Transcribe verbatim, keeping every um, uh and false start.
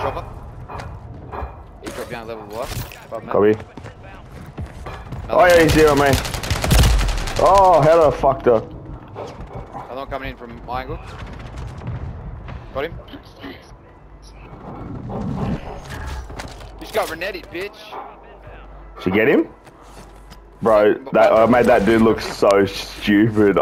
chopper. He dropped down level one. Copy. Oh yeah, he's zero, man. Oh, hello, fucked up. Another one coming in from my angle. Got him. He's got Renetti, bitch. Did you get him? Bro, that I made that dude look so stupid.